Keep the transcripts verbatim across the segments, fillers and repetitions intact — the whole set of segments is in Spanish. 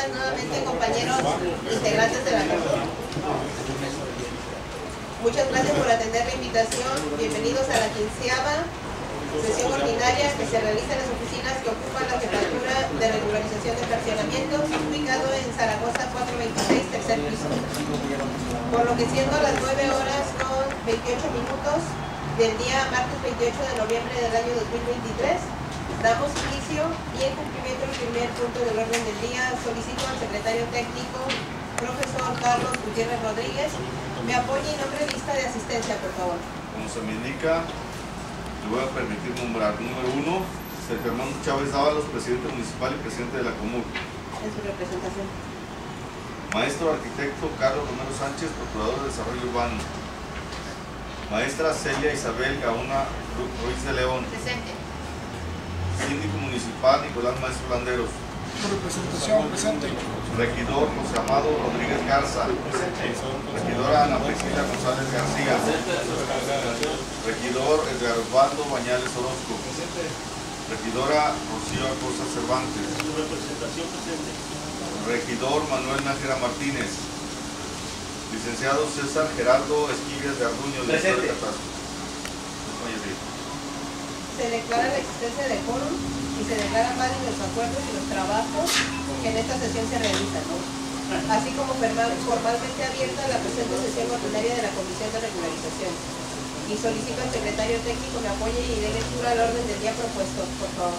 días nuevamente, compañeros integrantes de la Comur. Muchas gracias por atender la invitación. Bienvenidos a la quinceava sesión ordinaria que se realiza en las oficinas que ocupan la Jefatura de Regularización de Fraccionamientos, ubicado en Zaragoza cuatrocientos veintiséis, tercer piso. Por lo que siendo las nueve horas con veintiocho minutos del día martes veintiocho de noviembre del año dos mil veintitrés, damos inicio y en cumplimiento del primer punto del orden del día, solicito al secretario técnico, profesor Carlos Gutiérrez Rodríguez, me apoye y nombre lista de asistencia, por favor. Como se me indica, le voy a permitir nombrar número uno, Sergio Armando Chávez Dávalos, presidente municipal y presidente de la Comur. En su representación. Maestro arquitecto Carlos Romero Sánchez, procurador de Desarrollo Urbano. Maestra Celia Isabel Gaona Ruiz de León. Presente. Síndico municipal Nicolás Maestro Landeros. Representación presente. Regidor José Amado Rodríguez Garza. Regidora Ana Priscila González García. Regidor Edgar Osvaldo Bañales Orozco. Regidora Rocío Acosta Cervantes. Regidor Manuel Nájera Martínez. Licenciado César Gerardo Esquivias de Arduño, director de Catastro. Se declara la existencia de quórum y se declaran válidos los acuerdos y los trabajos que en esta sesión se realizan, ¿no? Así como formalmente abierta la presente sesión ordinaria de la Comisión de Regularización. Y solicito al secretario técnico me apoye y dé lectura al orden del día propuesto, por favor.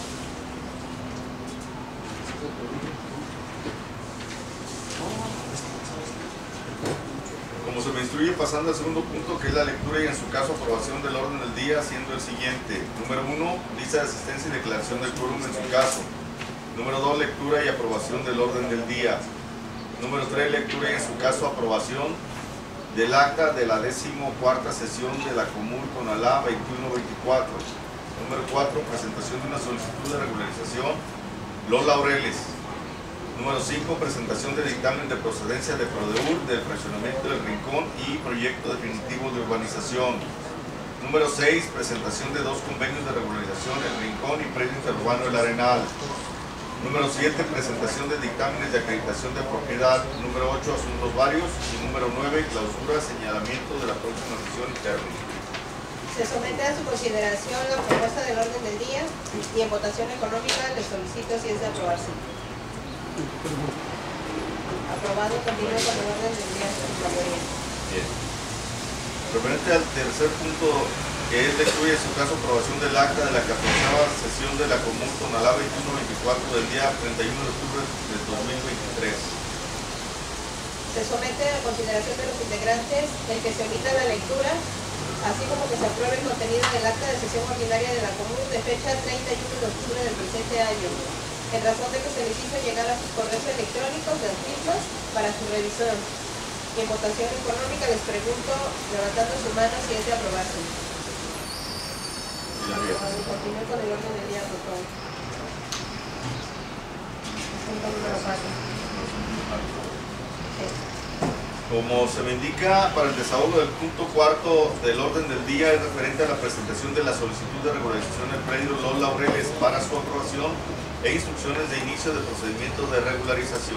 Como se me instruye, pasando al segundo punto, que es la lectura y en su caso aprobación del orden del día, siendo el siguiente. Número uno, lista de asistencia y declaración del quórum en su caso. Número dos, lectura y aprobación del orden del día. Número tres, lectura y en su caso aprobación del acta de la decimocuarta sesión de la Comur Conalá veintiuno veinticuatro. Número cuatro, presentación de una solicitud de regularización Los Laureles. Número cinco, presentación de dictamen de procedencia de Prodeur del fraccionamiento del Rincón y proyecto definitivo de urbanización. Número seis, presentación de dos convenios de regularización El Rincón y predio interurbano El Arenal. Número siete, presentación de dictámenes de acreditación de propiedad. Número ocho, asuntos varios. Y número nueve, clausura, señalamiento de la próxima sesión interna. Se somete a su consideración la propuesta del orden del día y en votación económica le solicito si es de aprobarse. Aprobado, continúe con el orden del día. Bien. Referente al tercer punto, que es lectura y en su caso aprobación del acta de la catorceava sesión de la Común Conalá veintiuno veinticuatro del día treinta y uno de octubre del dos mil veintitrés. Se somete a consideración de los integrantes el que se omita la lectura, así como que se apruebe el contenido del acta de sesión ordinaria de la Común de fecha treinta y uno de octubre del presente año, en razón de que se les hizo llegar a sus correos electrónicos las mismas para su revisión. Y en votación económica les pregunto, levantando su mano, si es de aprobarse. Continúe con el orden del día, por favor. Punto número cuatro. Como se me indica, para el desahogo del punto cuarto del orden del día es referente a la presentación de la solicitud de regularización del predio Los Laureles para su aprobación e instrucciones de inicio de procedimiento de regularización.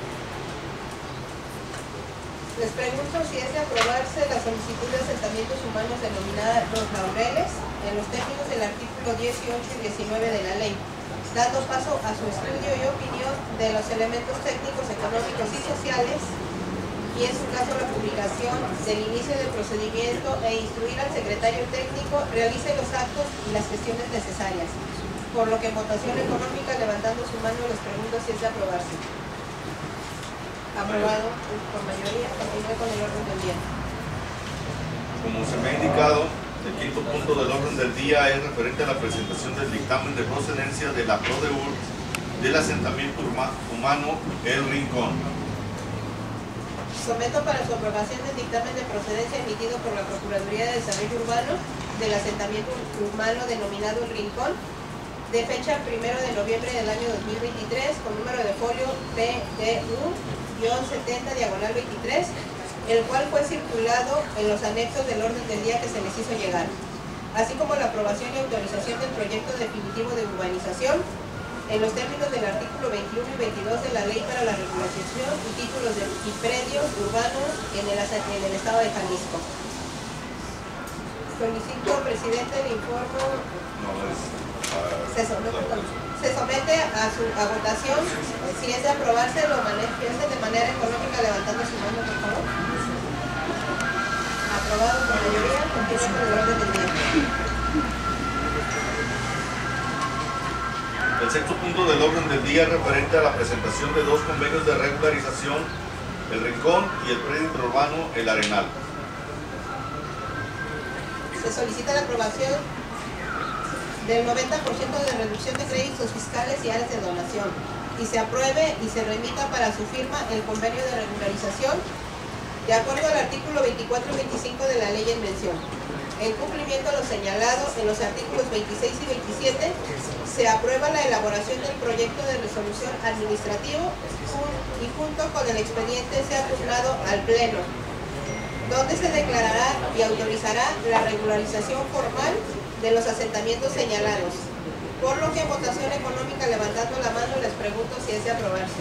Les pregunto si es de aprobarse la solicitud de asentamientos humanos denominada Los Laureles en los términos del artículo dieciocho y diecinueve de la ley, dando paso a su estudio y opinión de los elementos técnicos, económicos y sociales, y en su caso la publicación del inicio del procedimiento e instruir al secretario técnico realice los actos y las gestiones necesarias. Por lo que en votación económica, levantando su mano, les pregunto si es de aprobarse. Aprobado por mayoría. Continúe con el orden del día. Como se me ha indicado, el quinto punto del orden del día es referente a la presentación del dictamen de procedencia de la Prodeur del asentamiento humano El Rincón. Someto para su aprobación el dictamen de procedencia emitido por la Procuraduría de Desarrollo Urbano del asentamiento humano denominado El Rincón, de fecha primero de noviembre del año dos mil veintitrés, con número de folio P D U setenta diagonal veintitrés, el cual fue circulado en los anexos del orden del día que se les hizo llegar, así como la aprobación y autorización del proyecto definitivo de urbanización, en los términos del artículo veintiuno y veintidós de la Ley para la Regularización y Títulos de, y Predios Urbanos en el, en el Estado de Jalisco. Solicito, presidente, el informe. No, es, uh, se, somete, se somete a su a votación. Si es de aprobarse, lo manifieste de manera económica levantando su mano, por favor. Aprobado por mayoría. Continúa con el orden del día. El sexto punto del orden del día es referente a la presentación de dos convenios de regularización, el Rincón y el predio urbano El Arenal. Se solicita la aprobación del noventa por ciento de reducción de créditos fiscales y áreas de donación y se apruebe y se remita para su firma el convenio de regularización de acuerdo al artículo veinticuatro y veinticinco de la ley en mención. En cumplimiento a lo señalado en los artículos veintiséis y veintisiete, se aprueba la elaboración del proyecto de resolución administrativo y junto con el expediente sea turnado al Pleno, donde se declarará y autorizará la regularización formal de los asentamientos señalados. Por lo que en votación económica, levantando la mano, les pregunto si es de aprobarse.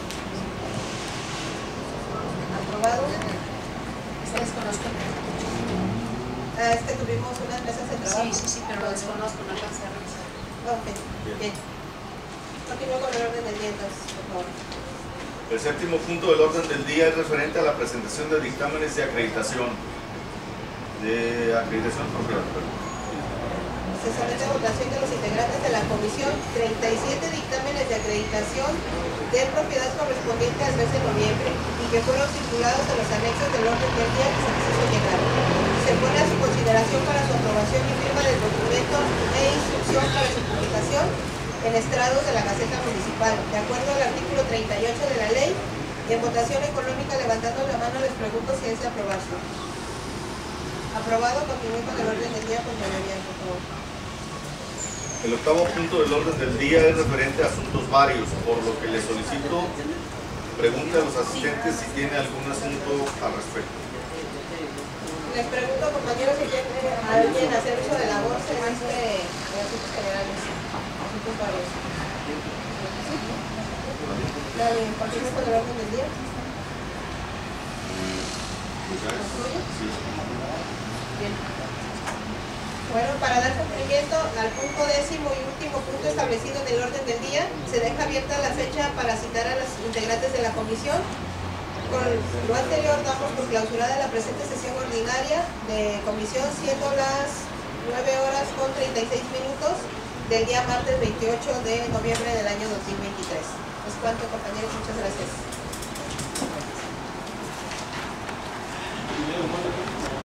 ¿Aprobado? Desconozco. Ah, es que tuvimos unas mesas de trabajo. Sí, sí, sí, pero lo desconozco, no alcancé a revisar. Ok, bien. Continúo con el orden del día, entonces, por favor. El séptimo punto del orden del día es referente a la presentación de dictámenes de acreditación. De acreditación propiedad, perdón. Se somete a votación de los integrantes de la comisión treinta y siete dictámenes de acreditación de propiedad correspondiente al mes de noviembre y que fueron circulados en los anexos del orden del día que se les hizo llegar. Se pone a su consideración para su aprobación y firma del documento e instrucción para su publicación en estrados de la Gaceta Municipal, de acuerdo al artículo treinta y ocho de la ley. En votación económica, levantando la mano, les pregunto si es de aprobarse. Aprobado. Continúe con el orden del día por mayoría, por favor. El octavo punto del orden del día es referente a asuntos varios, por lo que le solicito pregunte a los asistentes si tiene algún asunto al respecto. Les pregunto, compañeros, si tiene alguien hacer uso de la voz en este de asuntos generales, asuntos varios. Nadie, ¿continúe con el orden del día? Sí. Bien. Bueno, para dar cumplimiento al punto décimo y último punto establecido en el orden del día, se deja abierta la fecha para citar a los integrantes de la comisión. Con lo anterior, damos por clausurada la presente sesión ordinaria de comisión, siendo las nueve horas con treinta y seis minutos del día martes veintiocho de noviembre del año dos mil veintitrés. Es cuanto, compañeros, muchas gracias.